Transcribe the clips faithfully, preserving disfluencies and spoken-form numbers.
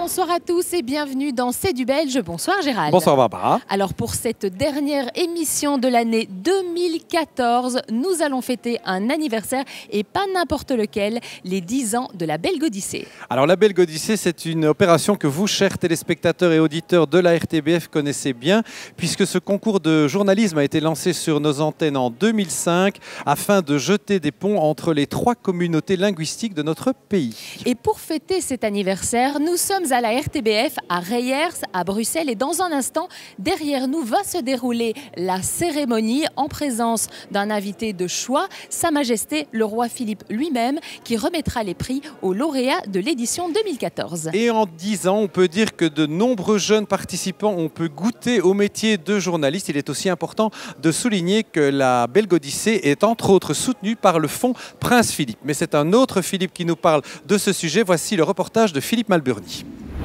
bonsoir à tous et bienvenue dans C'est du Belge. Bonsoir Gérald. Bonsoir Barbara. Alors pour cette dernière émission de l'année deux mille quatorze, nous allons fêter un anniversaire et pas n'importe lequel, les dix ans de la Belgodyssée. Alors la Belgodyssée, c'est une opération que vous, chers téléspectateurs et auditeurs de la R T B F, connaissez bien, puisque ce concours de journalisme a été lancé sur nos antennes en deux mille cinq afin de jeter des ponts entre les trois communautés linguistiques de notre pays. Et pour fêter cet anniversaire, nous sommes à la R T B F à Reyers, à Bruxelles, et dans un instant, derrière nous va se dérouler la cérémonie en présence d'un invité de choix, Sa Majesté le roi Philippe lui-même, qui remettra les prix aux lauréats de l'édition deux mille quatorze. Et en dix ans, on peut dire que de nombreux jeunes participants ont pu goûter au métier de journaliste. Il est aussi important de souligner que la Belgodyssée est entre autres soutenue par le fonds Prince Philippe. Mais c'est un autre Philippe qui nous parle de ce sujet. Voici le reportage de Philippe Malburny.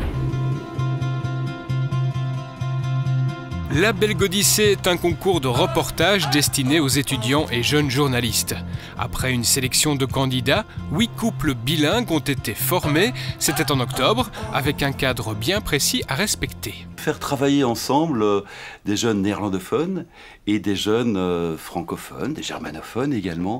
La Belgodyssée est un concours de reportage destiné aux étudiants et jeunes journalistes. Après une sélection de candidats, huit couples bilingues ont été formés. C'était en octobre, avec un cadre bien précis à respecter. Faire travailler ensemble euh, des jeunes néerlandophones et des jeunes euh, francophones, des germanophones également.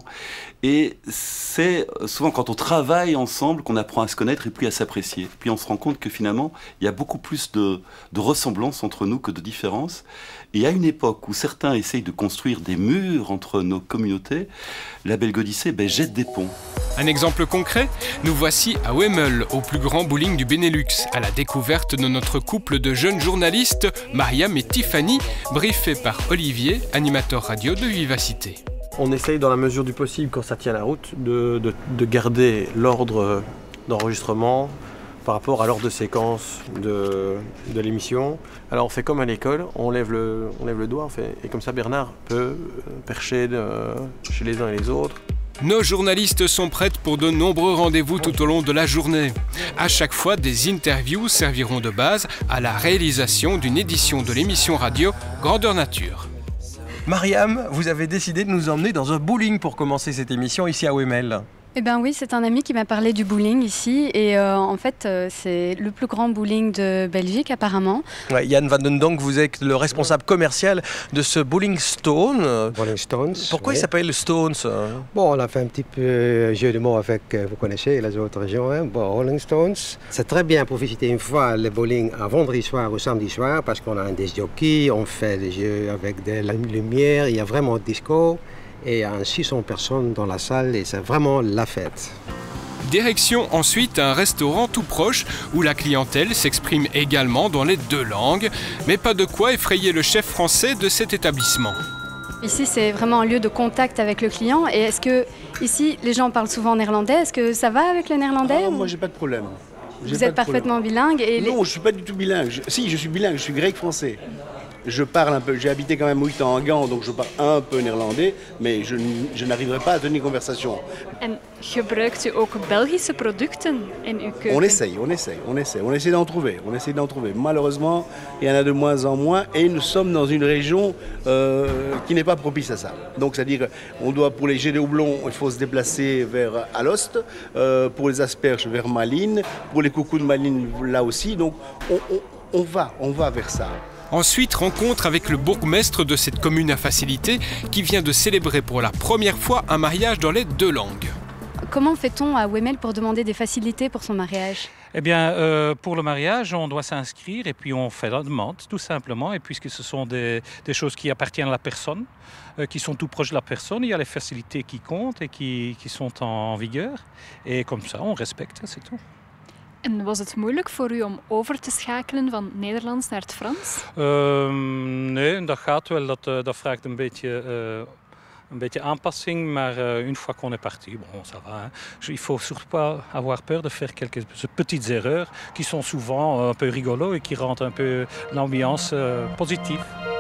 Et c'est souvent quand on travaille ensemble qu'on apprend à se connaître et puis à s'apprécier. Puis on se rend compte que finalement, il y a beaucoup plus de, de ressemblances entre nous que de différences. Et à une époque où certains essayent de construire des murs entre nos communautés, la Belgodyssée ben, jette des ponts. Un exemple concret, nous voici à Wemmel, au plus grand bowling du Benelux, à la découverte de notre couple de jeunes journalistes, Mariam et Tiffany, briefés par Olivier, animateur radio de Vivacité. On essaye dans la mesure du possible, quand ça tient la route, de, de, de garder l'ordre d'enregistrement par rapport à l'ordre de séquence de, de l'émission. Alors on fait comme à l'école, on lève le, on lève le doigt, on fait, et comme ça Bernard peut percher de, chez les uns et les autres. Nos journalistes sont prêtes pour de nombreux rendez-vous tout au long de la journée. À chaque fois, des interviews serviront de base à la réalisation d'une édition de l'émission radio Grandeur Nature. Mariam, vous avez décidé de nous emmener dans un bowling pour commencer cette émission ici à Wemmel. Eh bien oui, c'est un ami qui m'a parlé du bowling ici et euh, en fait euh, c'est le plus grand bowling de Belgique apparemment. Ouais, Yann Van den Donk, vous êtes le responsable commercial de ce Bowling Stone. Bowling Stones. Pourquoi oui. il s'appelle Stones? Bon, on a fait un petit peu jeu de mots avec, vous connaissez les autres régions, hein, Bowling Stones. C'est très bien pour visiter une fois le bowling un vendredi soir ou samedi soir parce qu'on a un disc jockey, on fait des jeux avec de la lumière, il y a vraiment disco. Et il y a six cents personnes dans la salle et c'est vraiment la fête. Direction ensuite un restaurant tout proche où la clientèle s'exprime également dans les deux langues, mais pas de quoi effrayer le chef français de cet établissement. Ici c'est vraiment un lieu de contact avec le client et est-ce que ici les gens parlent souvent néerlandais? Est-ce que ça va avec le néerlandais? Ah, moi j'ai pas de problème. Vous êtes parfaitement bilingue et Non, les... je suis pas du tout bilingue. Je... Si, je suis bilingue, je suis grec-français. Je parle un peu, j'ai habité quand même huit ans en Gand, donc je parle un peu néerlandais, mais je, je n'arriverai pas à tenir conversation. En gebruikt u ook Belgische producten in uw keuken? On essaye, on essaye, on essaye, on essaie d'en trouver, on essaie d'en trouver. Malheureusement, il y en a de moins en moins et nous sommes dans une région euh, qui n'est pas propice à ça. Donc c'est-à-dire, on doit, pour les jets de houblon, il faut se déplacer vers Alost, euh, pour les asperges vers Malines, pour les coucous de Malines là aussi, donc on, on, on va, on va vers ça. Ensuite, rencontre avec le bourgmestre de cette commune à facilité qui vient de célébrer pour la première fois un mariage dans les deux langues. Comment fait-on à Wemmel pour demander des facilités pour son mariage? Eh bien, euh, pour le mariage, on doit s'inscrire et puis on fait la demande, tout simplement. Et puisque ce sont des, des choses qui appartiennent à la personne, euh, qui sont tout proches de la personne, il y a les facilités qui comptent et qui, qui sont en vigueur. Et comme ça, on respecte, c'est tout. En was het moeilijk voor u om over te schakelen van Nederlands naar het Frans? Uh, nee, dat gaat wel. Dat, uh, dat vraagt een beetje, uh, een beetje aanpassing. Maar uh, une fois qu'on est parti, bon, ça va. Hein. Il faut surtout pas avoir peur de faire quelques petites erreurs qui sont souvent un peu rigolos et qui rendent un peu l'ambiance uh, positive.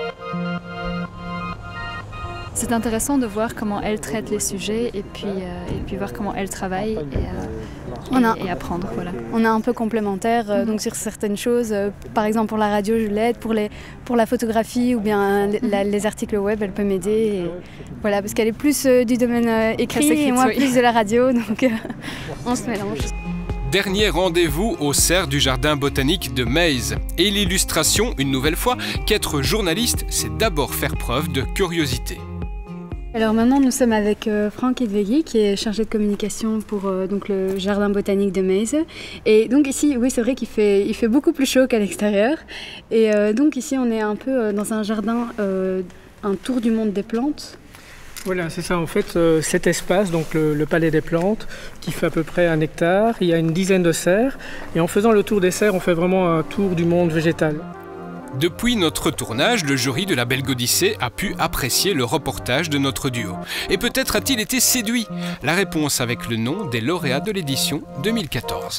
C'est intéressant de voir comment elle traite les sujets et puis, euh, et puis voir comment elle travaille et, euh, on a, et, et apprendre. Voilà. On est un peu complémentaires euh, donc sur certaines choses. Euh, par exemple pour la radio, je l'aide. Pour, les, pour la photographie ou bien la, les articles web, elle peut m'aider. Voilà, parce qu'elle est plus euh, du domaine euh, écrit et moi oui. plus de la radio. Donc euh, on se mélange. Dernier rendez-vous au cerf du jardin botanique de Meyze. Et l'illustration, une nouvelle fois, qu'être journaliste, c'est d'abord faire preuve de curiosité. Alors maintenant, nous sommes avec euh, Frank Edvegi, qui est chargé de communication pour euh, donc le jardin botanique de Meyze. Et donc ici, oui, c'est vrai qu'il fait, il fait beaucoup plus chaud qu'à l'extérieur. Et euh, donc ici, on est un peu euh, dans un jardin, euh, un tour du monde des plantes. Voilà, c'est ça. En fait, euh, cet espace, donc le, le palais des plantes, qui fait à peu près un hectare, il y a une dizaine de serres. Et en faisant le tour des serres, on fait vraiment un tour du monde végétal. Depuis notre tournage, le jury de la Belgodyssée a pu apprécier le reportage de notre duo. Et peut-être a-t-il été séduit? La réponse avec le nom des lauréats de l'édition deux mille quatorze.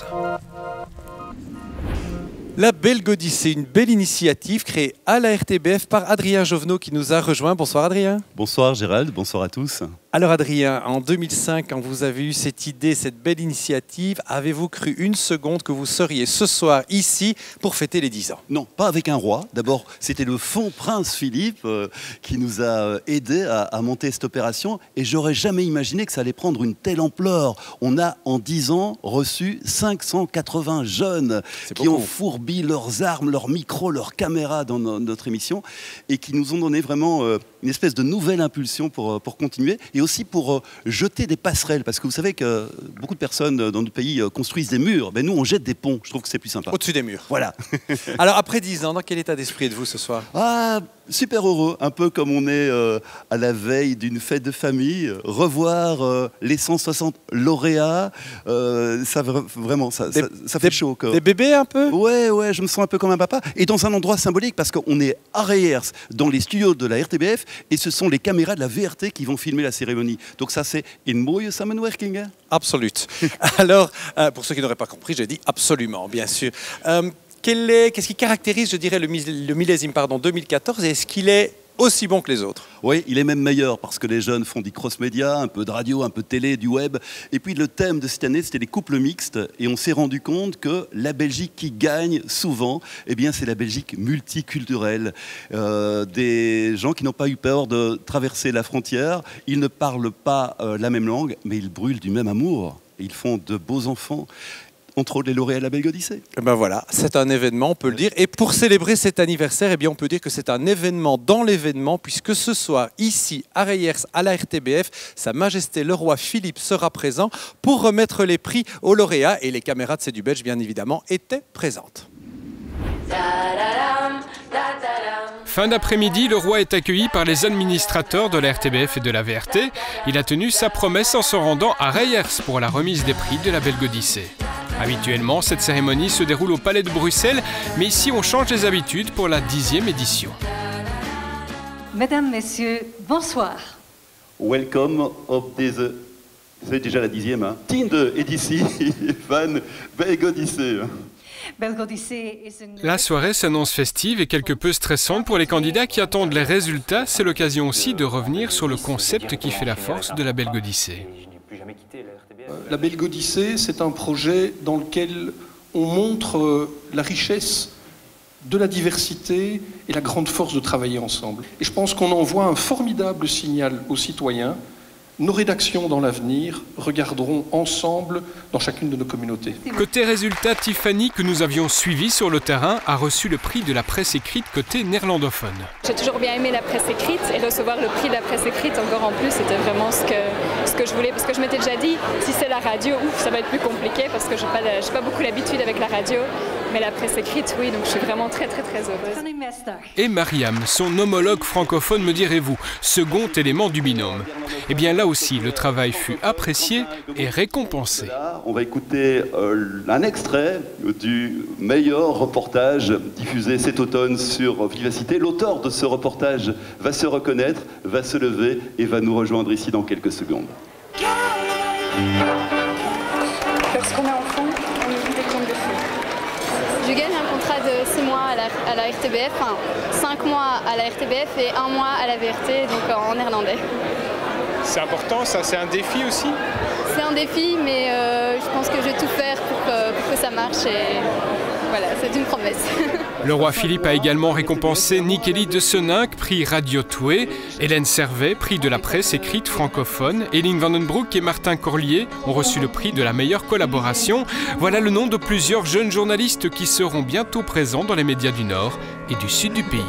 La Belgodyssée, une belle initiative créée à la R T B F par Adrien Jovenot qui nous a rejoint. Bonsoir Adrien. Bonsoir Gérald, bonsoir à tous. Alors Adrien, en deux mille cinq, quand vous avez eu cette idée, cette belle initiative, avez-vous cru une seconde que vous seriez ce soir ici pour fêter les dix ans? Non, pas avec un roi. D'abord, c'était le fonds Prince Philippe euh, qui nous a aidés à, à monter cette opération et j'aurais jamais imaginé que ça allait prendre une telle ampleur. On a en dix ans reçu cinq cent quatre-vingts jeunes qui ont fourbi leurs armes, leurs micros, leurs caméras dans no- notre émission et qui nous ont donné vraiment euh, une espèce de nouvelle impulsion pour, pour continuer et aussi pour euh, jeter des passerelles. Parce que vous savez que euh, beaucoup de personnes dans notre pays euh, construisent des murs. Ben, nous, on jette des ponts. Je trouve que c'est plus sympa. Au-dessus des murs. Voilà. Alors, après dix ans, dans quel état d'esprit êtes-vous ce soir? Ah, super heureux. Un peu comme on est euh, à la veille d'une fête de famille. Revoir euh, les cent soixante lauréats, euh, ça, vraiment, ça, des, ça, ça fait des, chaud. Quoi. Des bébés un peu? Ouais, ouais, je me sens un peu comme un papa. Et dans un endroit symbolique parce qu'on est à Reyers, dans les studios de la R T B F, et ce sont les caméras de la V R T qui vont filmer la cérémonie. Donc ça, c'est in mooie samenwerking. Hein? Absolument. Alors, euh, pour ceux qui n'auraient pas compris, j'ai dit absolument, bien sûr. Euh, quel est, qu'est-ce qui caractérise, je dirais, le, le millésime pardon, deux mille quatorze et est-ce qu'il est aussi bon que les autres? Oui, il est même meilleur parce que les jeunes font du cross-média, un peu de radio, un peu de télé, du web. Et puis le thème de cette année, c'était les couples mixtes. Et on s'est rendu compte que la Belgique qui gagne souvent, eh bien, c'est la Belgique multiculturelle. Euh, des gens qui n'ont pas eu peur de traverser la frontière. Ils ne parlent pas euh, la même langue, mais ils brûlent du même amour. Et ils font de beaux enfants. Entre autres les lauréats de la Belgodyssée. Ben voilà, c'est un événement, on peut le dire. Et pour célébrer cet anniversaire, eh bien, on peut dire que c'est un événement dans l'événement, puisque ce soir, ici, à Reyers, à la R T B F, Sa Majesté le Roi Philippe sera présent pour remettre les prix aux lauréats. Et les caméras de C'est du Belge, bien évidemment, étaient présentes. Fin d'après-midi, le roi est accueilli par les administrateurs de la R T B F et de la V R T. Il a tenu sa promesse en se rendant à Reyers pour la remise des prix de la Belgodyssée. Habituellement, cette cérémonie se déroule au Palais de Bruxelles, mais ici on change les habitudes pour la dixième édition. Mesdames, Messieurs, bonsoir. Welcome of this, c'est déjà la dixième, hein, tiende éditie van Belgodyssée. La soirée s'annonce festive et quelque peu stressante pour les candidats qui attendent les résultats. C'est l'occasion aussi de revenir sur le concept qui fait la force de la Belgodyssée. La Belgodyssée, c'est un projet dans lequel on montre la richesse de la diversité et la grande force de travailler ensemble. Et je pense qu'on envoie un formidable signal aux citoyens. Nos rédactions dans l'avenir regarderont ensemble dans chacune de nos communautés. Côté résultat, Tiffany, que nous avions suivi sur le terrain, a reçu le prix de la presse écrite côté néerlandophone. J'ai toujours bien aimé la presse écrite et recevoir le prix de la presse écrite encore en plus, c'était vraiment ce que, ce que je voulais. Parce que je m'étais déjà dit, si c'est la radio, ouf, ça va être plus compliqué parce que je n'ai pas, pas beaucoup l'habitude avec la radio. Mais la presse écrite, oui, donc je suis vraiment très très très heureuse. Et Mariam, son homologue francophone, me direz-vous, second élément du binôme. Eh bien là aussi, le travail fut apprécié et récompensé. On va écouter euh, un extrait du meilleur reportage diffusé cet automne sur Vivacité. L'auteur de ce reportage va se reconnaître, va se lever et va nous rejoindre ici dans quelques secondes. Lorsqu'on est enfant, on est des contes de fées. Je gagne un contrat de six mois à la, à la R T B F, enfin cinq mois à la R T B F et un mois à la V R T, donc en néerlandais. C'est important, ça, c'est un défi aussi? C'est un défi, mais euh, je pense que je vais tout faire pour que, pour que ça marche et voilà, c'est une promesse. Le roi Philippe a également récompensé Nickélie de Seninck, prix Radio Toué, Hélène Servet, prix de la presse écrite francophone, Eline Vandenbroek et Martin Corlier ont reçu le prix de la meilleure collaboration. Voilà le nom de plusieurs jeunes journalistes qui seront bientôt présents dans les médias du Nord et du Sud du pays.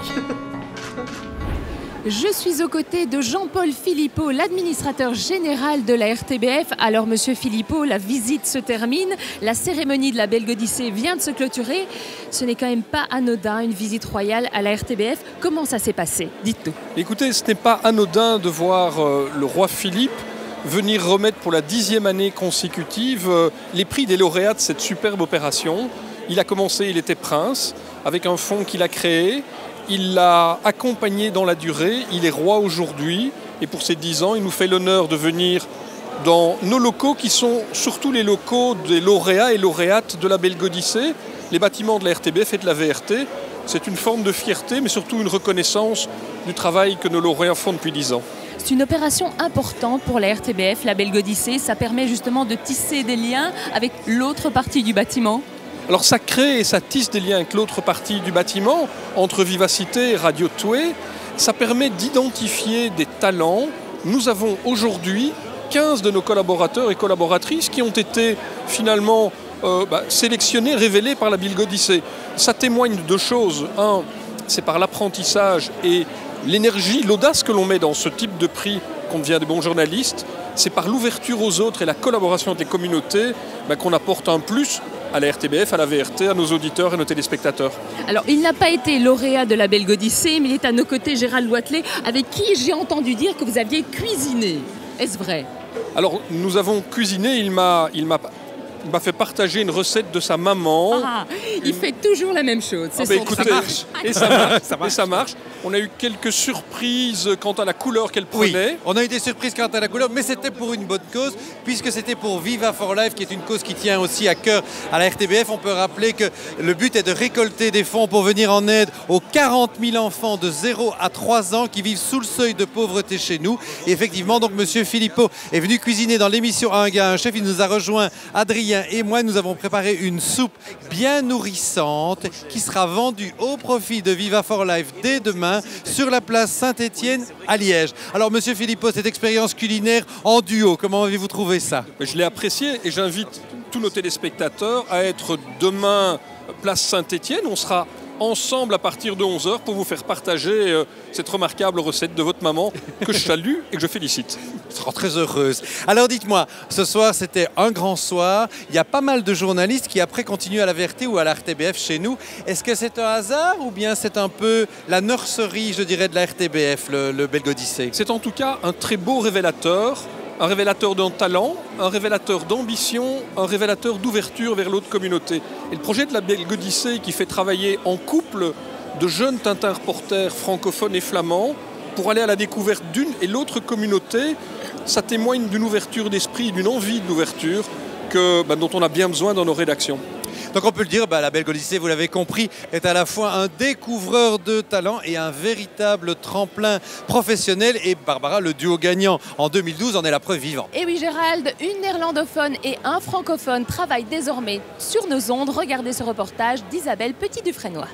Je suis aux côtés de Jean-Paul Philippot, l'administrateur général de la R T B F. Alors, monsieur Philippot, la visite se termine, la cérémonie de la Belgodicée vient de se clôturer. Ce n'est quand même pas anodin, une visite royale à la R T B F. Comment ça s'est passé? Dites-nous. Écoutez, ce n'est pas anodin de voir euh, le roi Philippe venir remettre pour la dixième année consécutive euh, les prix des lauréats de cette superbe opération. Il a commencé, il était prince, avec un fonds qu'il a créé. Il l'a accompagné dans la durée, il est roi aujourd'hui et pour ces dix ans, il nous fait l'honneur de venir dans nos locaux qui sont surtout les locaux des lauréats et lauréates de la Belgodicée, les bâtiments de la R T B F et de la V R T. C'est une forme de fierté mais surtout une reconnaissance du travail que nos lauréats font depuis dix ans. C'est une opération importante pour la R T B F, la Belgodicée. Ça permet justement de tisser des liens avec l'autre partie du bâtiment. Alors ça crée et ça tisse des liens avec l'autre partie du bâtiment, entre Vivacité et Radio Toué. Ça permet d'identifier des talents. Nous avons aujourd'hui quinze de nos collaborateurs et collaboratrices qui ont été finalement euh, bah, sélectionnés, révélés par la Belgodicée. Ça témoigne de deux choses. Un, c'est par l'apprentissage et l'énergie, l'audace que l'on met dans ce type de prix qu'on devient des bons journalistes. C'est par l'ouverture aux autres et la collaboration avec les communautés bah, qu'on apporte un plus à la R T B F, à la V R T, à nos auditeurs et nos téléspectateurs. Alors, il n'a pas été lauréat de la Belgodicée, mais il est à nos côtés, Gérald Loitelet, avec qui j'ai entendu dire que vous aviez cuisiné. Est-ce vrai? Alors, nous avons cuisiné, il m'a, il m'a, il m'a fait partager une recette de sa maman. Ah, il fait toujours la même chose. Ah, bah, écoutez, ça marche. Et ça marche. ça marche. Et ça marche. On a eu quelques surprises quant à la couleur qu'elle prenait. Oui, on a eu des surprises quant à la couleur, mais c'était pour une bonne cause, puisque c'était pour Viva for Life, qui est une cause qui tient aussi à cœur à la R T B F. On peut rappeler que le but est de récolter des fonds pour venir en aide aux quarante mille enfants de zéro à trois ans qui vivent sous le seuil de pauvreté chez nous. Et effectivement, donc, monsieur Philippot est venu cuisiner dans l'émission Un gars, un chef. Il nous a rejoint, Adrien et moi. Nous avons préparé une soupe bien nourrissante qui sera vendue au profit de Viva for Life dès demain sur la place Saint-Étienne à Liège. Alors, monsieur Philippot, cette expérience culinaire en duo, comment avez-vous trouvé ça? Je l'ai apprécié et j'invite tous nos téléspectateurs à être demain place Saint-Étienne. On sera ensemble à partir de onze heures pour vous faire partager euh, cette remarquable recette de votre maman que je salue et que je félicite. Je serai très heureuse. Alors dites-moi, ce soir c'était un grand soir. Il y a pas mal de journalistes qui après continuent à la V R T ou à la R T B F chez nous. Est-ce que c'est un hasard ou bien c'est un peu la nurserie, je dirais, de la R T B F, le, le Belgodicée? C'est en tout cas un très beau révélateur. Un révélateur d'un talent, un révélateur d'ambition, un révélateur d'ouverture vers l'autre communauté. Et le projet de la Belgodicée qui fait travailler en couple de jeunes Tintin reporters francophones et flamands pour aller à la découverte d'une et l'autre communauté, ça témoigne d'une ouverture d'esprit, d'une envie de l'ouverture que, bah, dont on a bien besoin dans nos rédactions. Donc on peut le dire, bah, la Belgodicée, vous l'avez compris, est à la fois un découvreur de talent et un véritable tremplin professionnel. Et Barbara, le duo gagnant en deux mille douze, en est la preuve vivante. Et oui, Gérald, une néerlandophone et un francophone travaillent désormais sur nos ondes. Regardez ce reportage d'Isabelle Petit-Dufresnoy.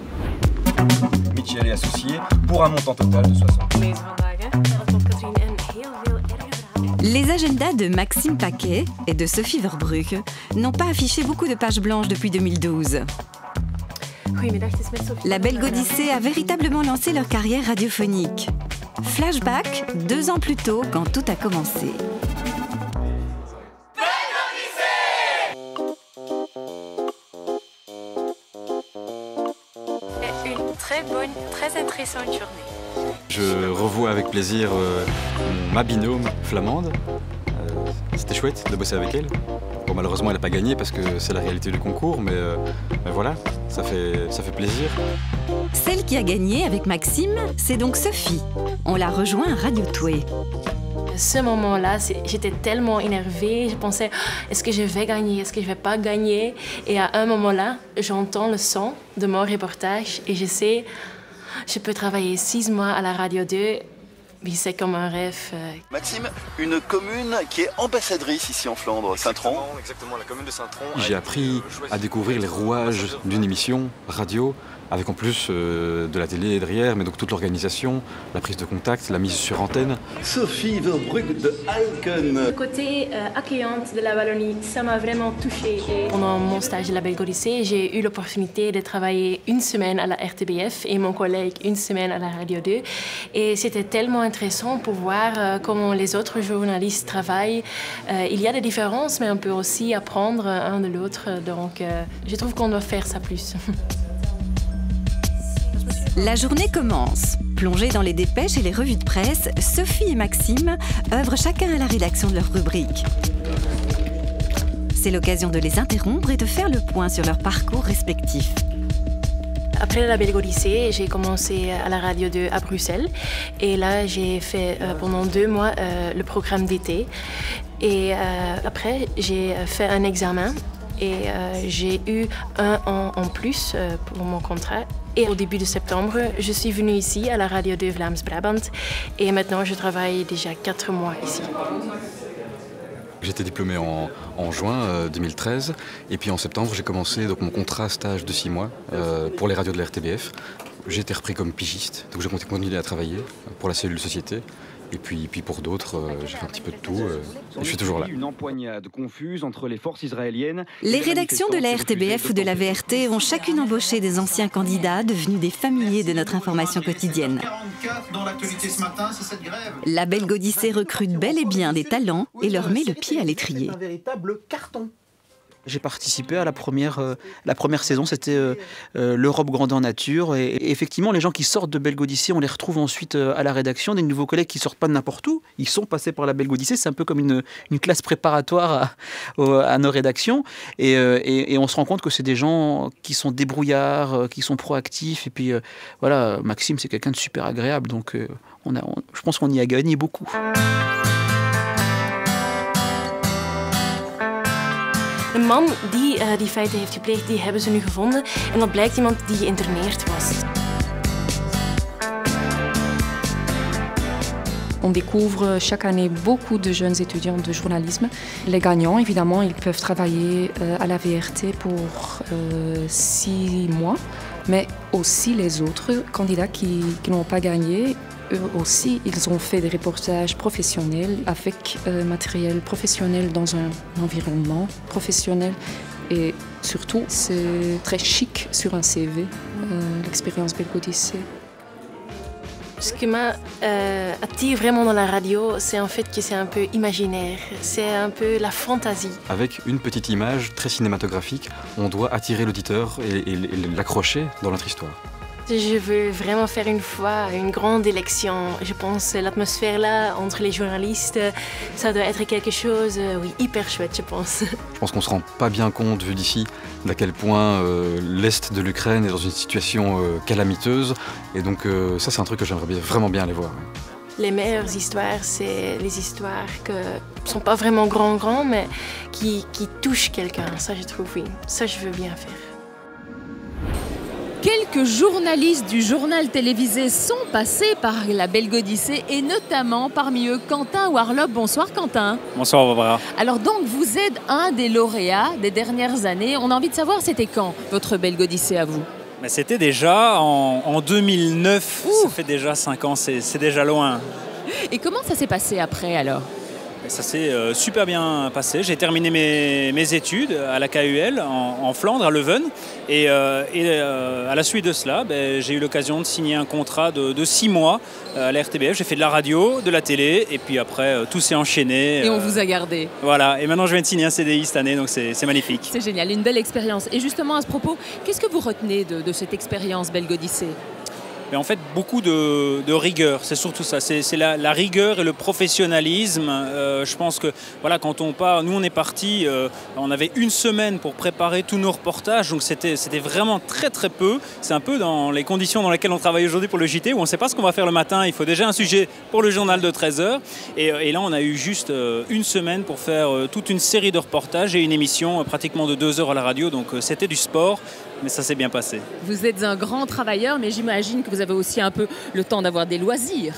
Mitchell et associés pour un montant total de soixante. Les agendas de Maxime Paquet et de Sophie Verbrugge n'ont pas affiché beaucoup de pages blanches depuis deux mille douze. La Belgodicée a véritablement lancé leur carrière radiophonique. Flashback, deux ans plus tôt, quand tout a commencé. Une très bonne, très intéressante journée. Je revois avec plaisir euh, ma binôme flamande. Euh, C'était chouette de bosser avec elle. Bon, malheureusement, elle n'a pas gagné parce que c'est la réalité du concours, mais, euh, mais voilà, ça fait, ça fait plaisir. Celle qui a gagné avec Maxime, c'est donc Sophie. On l'a rejoint à Radio Toué. Ce moment-là, j'étais tellement énervée. Je pensais, est-ce que je vais gagner, est-ce que je ne vais pas gagner? Et à un moment-là, j'entends le son de mon reportage et je sais, je peux travailler six mois à la Radio deux oui, c'est comme un rêve. Maxime, une commune qui est ambassadrice ici en Flandre, Saint-Tron. Exactement, la commune de Saint-Tron. J'ai appris à découvrir les rouages d'une émission radio, avec en plus euh, de la télé derrière, mais donc toute l'organisation, la prise de contact, la mise sur antenne. Sophie Verbrugge de Alken. Le côté euh, accueillant de la Wallonie, ça m'a vraiment touchée. Et pendant mon stage à la Belgodicée, j'ai eu l'opportunité de travailler une semaine à la R T B F et mon collègue une semaine à la Radio deux. Et c'était tellement intéressant pour voir euh, comment les autres journalistes travaillent. Euh, il y a des différences, mais on peut aussi apprendre un de l'autre. Donc euh, je trouve qu'on doit faire ça plus. La journée commence. Plongés dans les dépêches et les revues de presse, Sophie et Maxime œuvrent chacun à la rédaction de leur rubrique. C'est l'occasion de les interrompre et de faire le point sur leur parcours respectif. Après la Belgodicée, j'ai commencé à la Radio deux à Bruxelles. Et là, j'ai fait euh, pendant deux mois euh, le programme d'été. Et euh, après, j'ai fait un examen. Et euh, j'ai eu un an en plus euh, pour mon contrat. Et au début de septembre, je suis venue ici à la Radio deux Vlaams-Brabant. Et maintenant, je travaille déjà quatre mois ici. J'étais diplômé en, en juin euh, deux mille treize. Et puis en septembre, j'ai commencé donc, mon contrat stage de six mois euh, pour les radios de la R T B F. J'ai été repris comme pigiste, donc j'ai continué à travailler pour la cellule société. Et puis, puis pour d'autres, euh, j'ai fait un petit peu de tout. Euh, et je suis toujours là. Une empoignade confuse entre les forces israéliennes. Les rédactions de la R T B F ou de la V R T ont chacune embauché des anciens candidats devenus des familiers de notre information quotidienne. La Belgodicée recrute bel et bien des talents et leur met le pied à l'étrier. Un véritable carton. J'ai participé à la première, euh, la première saison, c'était euh, euh, l'Europe grandeur nature. Et, et effectivement, les gens qui sortent de Belgodicée, on les retrouve ensuite euh, à la rédaction. Des nouveaux collègues qui ne sortent pas de n'importe où, ils sont passés par la Belgodicée. C'est un peu comme une, une classe préparatoire à, à nos rédactions. Et, euh, et, et on se rend compte que c'est des gens qui sont débrouillards, euh, qui sont proactifs. Et puis euh, voilà, Maxime, c'est quelqu'un de super agréable. Donc euh, on a, on, je pense qu'on y a gagné beaucoup. De man die uh, die feiten heeft gepleegd, die hebben ze nu gevonden. En dat blijkt iemand die geïnterneerd was. On découvre chaque année beaucoup de jeunes étudiants de journalisme. Les gagnants, évidemment, ils peuvent travailler euh, à la V R T pour euh, six mois, mais aussi les autres candidats qui, qui n'ont pas gagné. Eux aussi, ils ont fait des reportages professionnels avec euh, matériel professionnel dans un environnement professionnel. Et surtout, c'est très chic sur un C V, euh, l'expérience Belgodicée. Ce qui m'attire euh, vraiment dans la radio, c'est en fait que c'est un peu imaginaire, c'est un peu la fantaisie. Avec une petite image très cinématographique, on doit attirer l'auditeur et, et, et l'accrocher dans notre histoire. Je veux vraiment faire une fois une grande élection. Je pense que l'atmosphère là, entre les journalistes, ça doit être quelque chose, oui, hyper chouette, je pense. Je pense qu'on ne se rend pas bien compte, vu d'ici, d'à quel point euh, l'Est de l'Ukraine est dans une situation euh, calamiteuse. Et donc euh, ça, c'est un truc que j'aimerais bien, vraiment bien aller voir. Les meilleures histoires, c'est les histoires qui ne sont pas vraiment grands, grands, mais qui, qui touchent quelqu'un. Ça, je trouve, oui. Ça, je veux bien faire. Quelques journalistes du journal télévisé sont passés par la Belgodicée et notamment parmi eux Quentin Warlock. Bonsoir Quentin. Bonsoir Barbara. Alors donc vous êtes un des lauréats des dernières années. On a envie de savoir c'était quand votre Belgodicée à vous? Mais c'était déjà en, en deux mille neuf, Ouh. Ça fait déjà cinq ans, c'est déjà loin. Et comment ça s'est passé après alors? Ça s'est euh, super bien passé. J'ai terminé mes, mes études à la K U L en, en Flandre, à Leuven. Et, euh, et euh, à la suite de cela, ben, j'ai eu l'occasion de signer un contrat de, de six mois à la R T B F. J'ai fait de la radio, de la télé, et puis après, euh, tout s'est enchaîné. Et on euh, vous a gardé. Voilà. Et maintenant, je viens de signer un C D I cette année, donc c'est magnifique. C'est génial, une belle expérience. Et justement, à ce propos, qu'est-ce que vous retenez de, de cette expérience Belgodicée? Mais en fait, beaucoup de, de rigueur, c'est surtout ça. C'est la, la rigueur et le professionnalisme. Euh, je pense que voilà, quand on part, nous on est parti, euh, on avait une semaine pour préparer tous nos reportages, donc c'était vraiment très très peu. C'est un peu dans les conditions dans lesquelles on travaille aujourd'hui pour le J T, où on ne sait pas ce qu'on va faire le matin. Il faut déjà un sujet pour le journal de treize heures. Et, et là, on a eu juste euh, une semaine pour faire euh, toute une série de reportages et une émission euh, pratiquement de deux heures à la radio. Donc euh, c'était du sport. Mais ça s'est bien passé. Vous êtes un grand travailleur, mais j'imagine que vous avez aussi un peu le temps d'avoir des loisirs.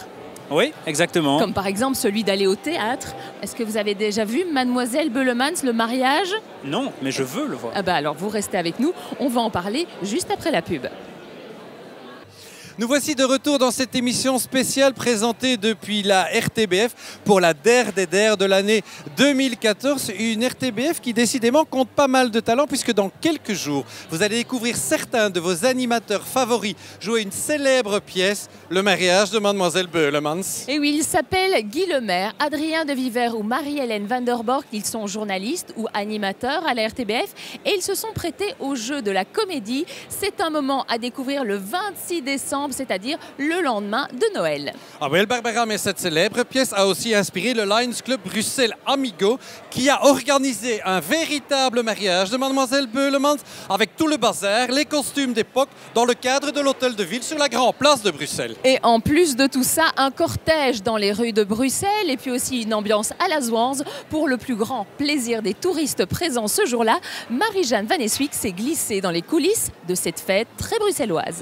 Oui, exactement. Comme par exemple celui d'aller au théâtre. Est-ce que vous avez déjà vu Mademoiselle Beulemans, le mariage? Non, mais je veux le voir. Ah bah alors vous restez avec nous, on va en parler juste après la pub. Nous voici de retour dans cette émission spéciale présentée depuis la R T B F pour la D E R des D E R de l'année deux mille quatorze. Une R T B F qui décidément compte pas mal de talent puisque dans quelques jours, vous allez découvrir certains de vos animateurs favoris jouer une célèbre pièce, Le mariage de Mademoiselle Beulemans. Et oui, ils s'appellent Guy Lemaire, Adrien de Viver ou Marie-Hélène Van der Bork. Ils sont journalistes ou animateurs à la R T B F et ils se sont prêtés au jeu de la comédie. C'est un moment à découvrir le vingt-six décembre, c'est-à-dire le lendemain de Noël. Ah oui, Barbara, mais cette célèbre pièce a aussi inspiré le Lions Club Bruxelles Amigo qui a organisé un véritable mariage de Mademoiselle Beulemans avec tout le bazar, les costumes d'époque dans le cadre de l'hôtel de ville sur la grande place de Bruxelles. Et en plus de tout ça, un cortège dans les rues de Bruxelles et puis aussi une ambiance à la Zwanze pour le plus grand plaisir des touristes présents ce jour-là. Marie-Jeanne Van Eswick s'est glissée dans les coulisses de cette fête très bruxelloise.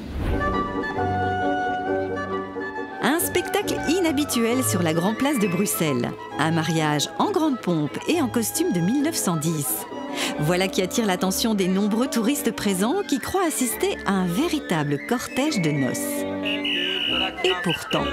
Un spectacle inhabituel sur la Grande Place de Bruxelles. Un mariage en grande pompe et en costume de mille neuf cent dix. Voilà qui attire l'attention des nombreux touristes présents qui croient assister à un véritable cortège de noces. Et pourtant...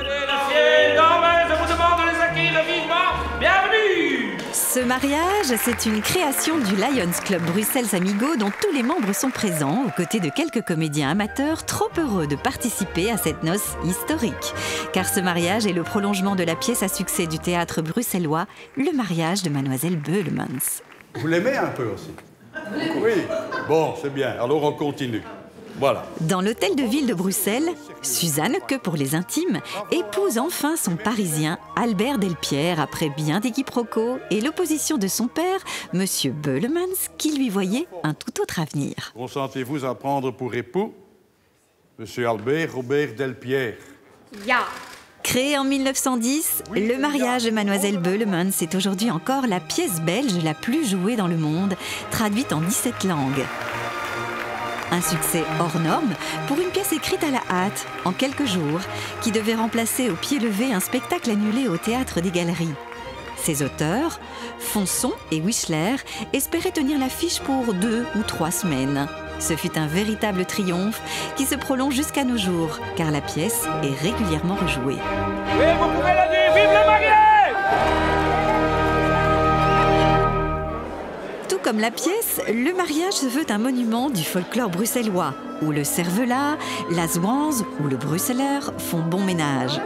Ce mariage, c'est une création du Lions Club Bruxelles Amigo dont tous les membres sont présents, aux côtés de quelques comédiens amateurs trop heureux de participer à cette noce historique. Car ce mariage est le prolongement de la pièce à succès du théâtre bruxellois, Le mariage de Mademoiselle Beulemans. Vous l'aimez un peu aussi? Oui. Bon, c'est bien. Alors on continue. Voilà. Dans l'hôtel de ville de Bruxelles, Suzanne, que pour les intimes, épouse enfin son Parisien Albert Delpierre après bien des quiproquos et l'opposition de son père, Monsieur Beulemans, qui lui voyait un tout autre avenir. Consentez-vous à prendre pour époux Monsieur Albert Robert Delpierre? Ya. Créé en mille neuf cent dix, Le mariage de Mademoiselle Beulemans est aujourd'hui encore la pièce belge la plus jouée dans le monde, traduite en dix-sept langues. Un succès hors norme pour une pièce écrite à la hâte, en quelques jours, qui devait remplacer au pied levé un spectacle annulé au Théâtre des Galeries. Ses auteurs, Fonson et Wichler, espéraient tenir l'affiche pour deux ou trois semaines. Ce fut un véritable triomphe qui se prolonge jusqu'à nos jours, car la pièce est régulièrement rejouée. Oui, vous pouvez le dire, vive le marié! Tout comme la pièce, le mariage se veut un monument du folklore bruxellois, où le cervelas, la Zwanze ou le bruxeller font bon ménage.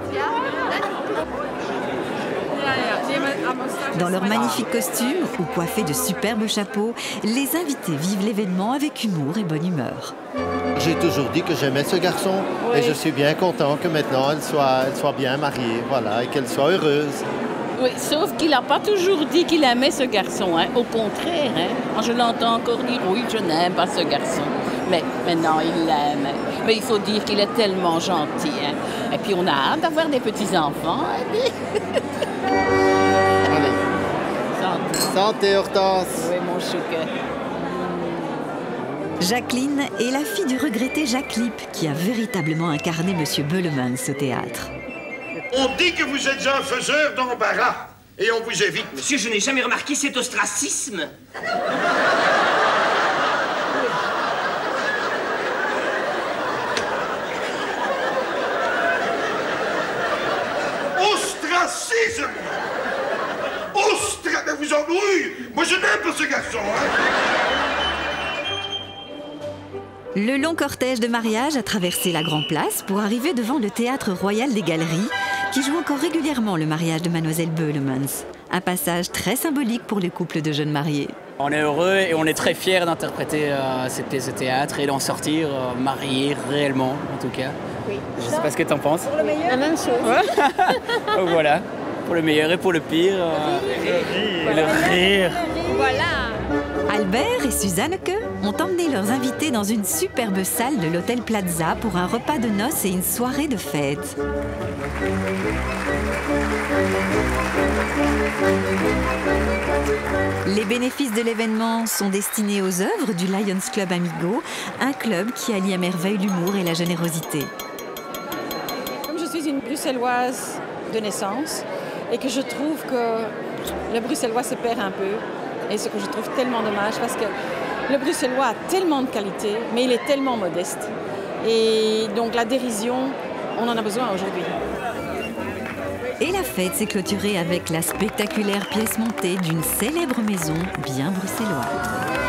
Dans leurs magnifiques costumes ou coiffés de superbes chapeaux, les invités vivent l'événement avec humour et bonne humeur. J'ai toujours dit que j'aimais ce garçon, oui. Et je suis bien content que maintenant elle soit, elle soit bien mariée, voilà, et qu'elle soit heureuse. Oui, sauf qu'il n'a pas toujours dit qu'il aimait ce garçon, hein. Au contraire, hein. Je l'entends encore dire oui, je n'aime pas ce garçon. Mais maintenant, il l'aime. Mais il faut dire qu'il est tellement gentil. Hein. Et puis on a hâte d'avoir des petits-enfants. Hein. Santé. Santé, Hortense. Oui, mon chouquet. Jacqueline est la fille du regretté Jacques Lipp, qui a véritablement incarné Monsieur Beulemans au théâtre. On dit que vous êtes un faiseur d'embarras, et on vous évite. Monsieur, je n'ai jamais remarqué cet ostracisme. Ostracisme! Ostra... Mais vous ennuyez! Moi, je n'aime pas ce garçon, hein! Le long cortège de mariage a traversé la Grande Place pour arriver devant le Théâtre Royal des Galeries, qui joue encore régulièrement le mariage de Mademoiselle Beulemans. Un passage très symbolique pour les couples de jeunes mariés. On est heureux et on est très fiers d'interpréter euh, cette pièce de théâtre et d'en sortir euh, mariés réellement, en tout cas. Oui. Je ne sais pas ce que tu en penses. Pour le meilleur, la même chose. Ouais. Donc voilà, pour le meilleur et pour le pire. Euh, le rire. Le rire. Voilà. Albert et Suzanne Que ont emmené leurs invités dans une superbe salle de l'hôtel Plaza pour un repas de noces et une soirée de fête. Les bénéfices de l'événement sont destinés aux œuvres du Lions Club Amigo, un club qui allie à merveille l'humour et la générosité. Comme je suis une bruxelloise de naissance et que je trouve que le bruxellois se perd un peu. Et ce que je trouve tellement dommage parce que le bruxellois a tellement de qualité, mais il est tellement modeste. Et donc la dérision, on en a besoin aujourd'hui. Et la fête s'est clôturée avec la spectaculaire pièce montée d'une célèbre maison bien bruxelloise.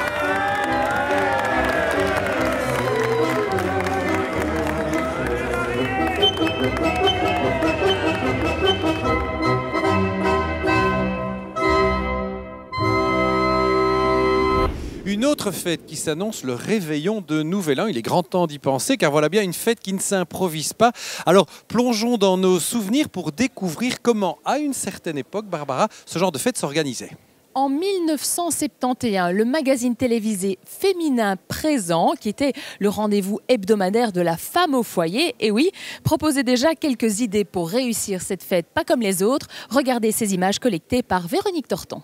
Une autre fête qui s'annonce, le réveillon de Nouvel An. Il est grand temps d'y penser, car voilà bien une fête qui ne s'improvise pas. Alors, plongeons dans nos souvenirs pour découvrir comment, à une certaine époque, Barbara, ce genre de fête s'organisait. En mille neuf cent soixante et onze, le magazine télévisé Féminin Présent, qui était le rendez-vous hebdomadaire de la femme au foyer, et oui, proposait déjà quelques idées pour réussir cette fête pas comme les autres. Regardez ces images collectées par Véronique Torton.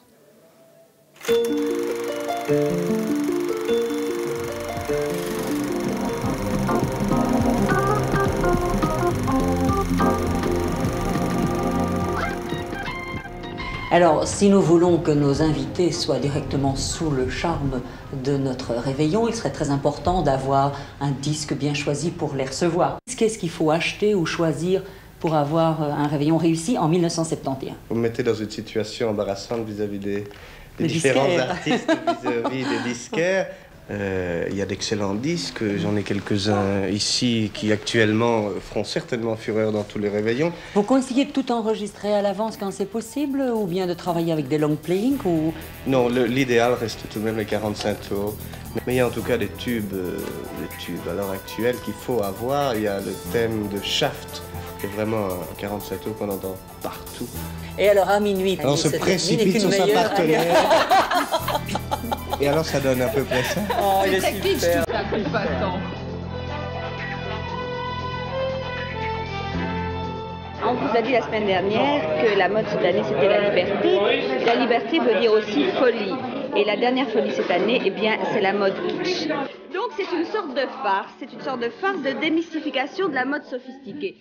Alors, si nous voulons que nos invités soient directement sous le charme de notre réveillon, il serait très important d'avoir un disque bien choisi pour les recevoir. Qu'est-ce qu'il faut acheter ou choisir pour avoir un réveillon réussi en mille neuf cent soixante et onze? Vous me mettez dans une situation embarrassante vis-à-vis des, des Les différents disquaires. artistes, vis-à-vis des disquaires. Euh, il y a d'excellents disques, j'en ai quelques-uns ici qui actuellement feront certainement fureur dans tous les réveillons. Vous conseillez de tout enregistrer à l'avance quand c'est possible ou bien de travailler avec des long playing ou... Non, le- l'idéal reste tout de même les quarante-cinq tours. Mais il y a en tout cas des tubes, euh, des tubes à l'heure actuelle qu'il faut avoir. Il y a le thème de Shaft, qui est vraiment un quarante-cinq tours qu'on entend partout. Et alors à minuit, On se cette précipite nuit n'est sur qu'une sa meilleure. partenaire. Et alors ça donne à peu près ça. Oh, il est C'est kitsch super. tout ça, de toute façon. On vous a dit la semaine dernière que la mode cette année c'était la liberté. Et la liberté veut dire aussi folie. Et la dernière folie cette année, eh bien, c'est la mode kitsch. Donc c'est une sorte de farce, c'est une sorte de farce de démystification de la mode sophistiquée.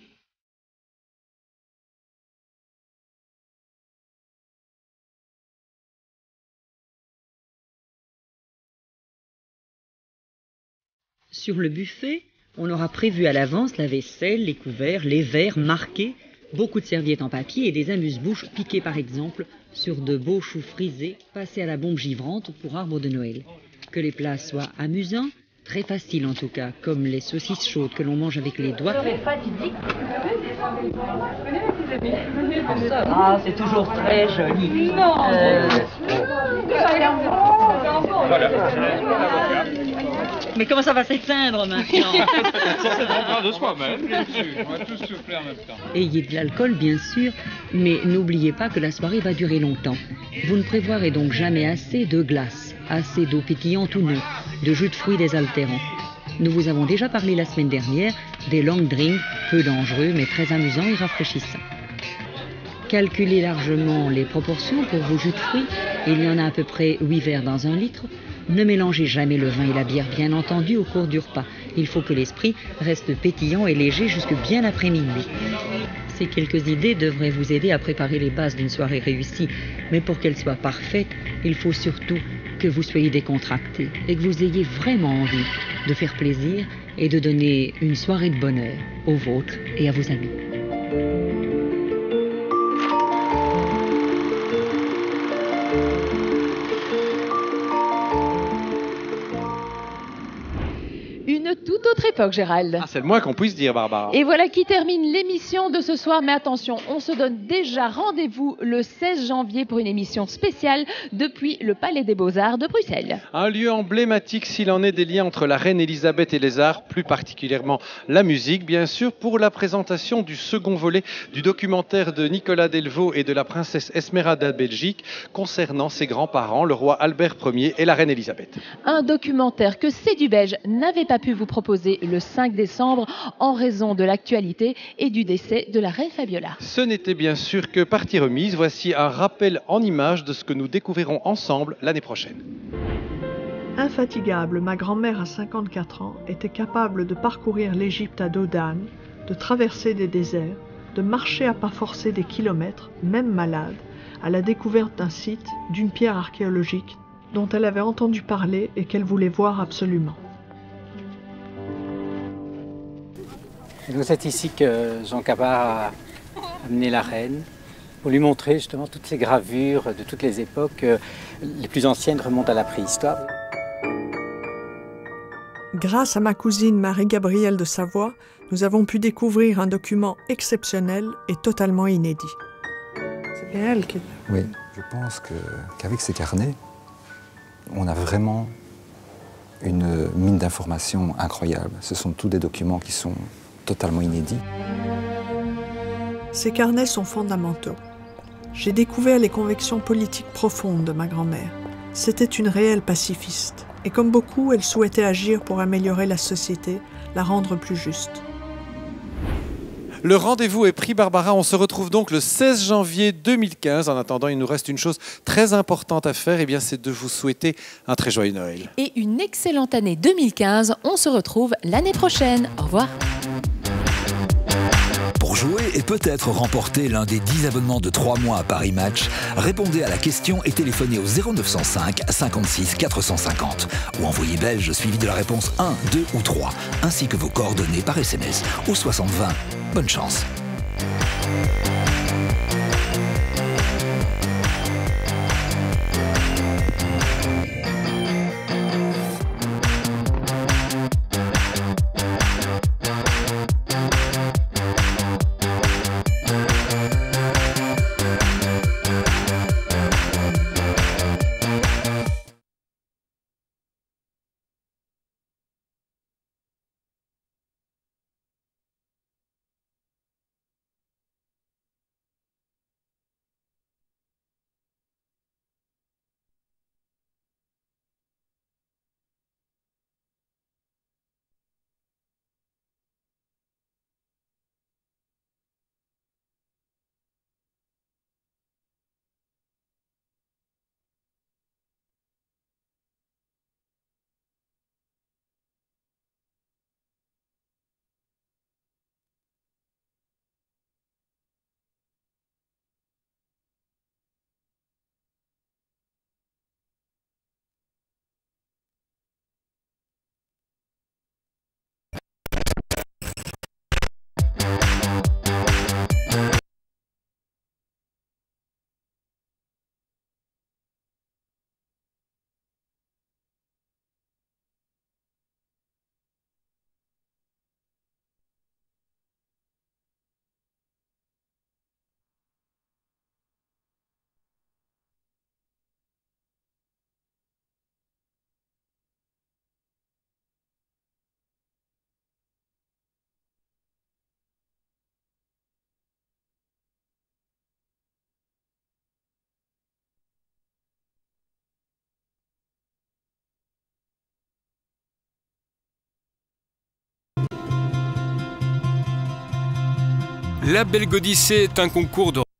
Sur le buffet, on aura prévu à l'avance la vaisselle, les couverts, les verres marqués, beaucoup de serviettes en papier et des amuse-bouches piquées par exemple sur de beaux choux frisés passés à la bombe givrante pour arbre de Noël. Que les plats soient amusants, très faciles en tout cas, comme les saucisses chaudes que l'on mange avec les doigts. Ah, c'est toujours très joli. Non. Euh, Mais comment ça va s'éteindre maintenant? Ça s'éteindra de soi-même, bien sûr. On va tous souffler en même temps. Ayez de l'alcool bien sûr, mais n'oubliez pas que la soirée va durer longtemps. Vous ne prévoirez donc jamais assez de glace, assez d'eau pétillante ou non, de jus de fruits désaltérants. Nous vous avons déjà parlé la semaine dernière des long drinks, peu dangereux mais très amusants et rafraîchissants. Calculez largement les proportions pour vos jus de fruits, il y en a à peu près huit verres dans un litre. Ne mélangez jamais le vin et la bière, bien entendu, au cours du repas. Il faut que l'esprit reste pétillant et léger jusque bien après minuit. Ces quelques idées devraient vous aider à préparer les bases d'une soirée réussie. Mais pour qu'elle soit parfaite, il faut surtout que vous soyez décontracté et que vous ayez vraiment envie de faire plaisir et de donner une soirée de bonheur aux vôtres et à vos amis. Une toute autre époque, Gérald. Ah, c'est le moins qu'on puisse dire, Barbara. Et voilà qui termine l'émission de ce soir. Mais attention, on se donne déjà rendez-vous le seize janvier pour une émission spéciale depuis le Palais des Beaux-Arts de Bruxelles. Un lieu emblématique s'il en est des liens entre la reine Elisabeth et les arts, plus particulièrement la musique, bien sûr, pour la présentation du second volet du documentaire de Nicolas Delvaux et de la princesse Esmeralda de Belgique concernant ses grands-parents, le roi Albert Ier et la reine Elisabeth. Un documentaire que C'est du Belge n'avait pas pu vous proposer le cinq décembre en raison de l'actualité et du décès de la reine Fabiola. Ce n'était bien sûr que partie remise. Voici un rappel en images de ce que nous découvrirons ensemble l'année prochaine. Infatigable, ma grand-mère à cinquante-quatre ans était capable de parcourir l'Égypte à dos d'âne, de traverser des déserts, de marcher à pas forcés des kilomètres, même malade, à la découverte d'un site, d'une pierre archéologique dont elle avait entendu parler et qu'elle voulait voir absolument. Et donc c'est ici que Jean Cabard a amené la reine pour lui montrer justement toutes ces gravures de toutes les époques. Les plus anciennes remontent à la préhistoire. Grâce à ma cousine Marie-Gabrielle de Savoie, nous avons pu découvrir un document exceptionnel et totalement inédit. C'est bien elle qui... Oui, je pense que, qu'avec ces carnets, on a vraiment une mine d'informations incroyable. Ce sont tous des documents qui sont totalement inédits. Ces carnets sont fondamentaux. J'ai découvert les convictions politiques profondes de ma grand-mère. C'était une réelle pacifiste. Et comme beaucoup, elle souhaitait agir pour améliorer la société, la rendre plus juste. Le rendez-vous est pris, Barbara. On se retrouve donc le seize janvier deux mille quinze. En attendant, il nous reste une chose très importante à faire, et bien, c'est de vous souhaiter un très joyeux Noël. Et une excellente année deux mille quinze. On se retrouve l'année prochaine. Au revoir. Pour jouer et peut-être remporter l'un des dix abonnements de trois mois à Paris Match, répondez à la question et téléphonez au zéro neuf cent cinq cinquante-six quatre cent cinquante ou envoyez belge suivi de la réponse un, deux ou trois, ainsi que vos coordonnées par S M S au soixante vingt. Bonne chance. La Belgodyssée est un concours de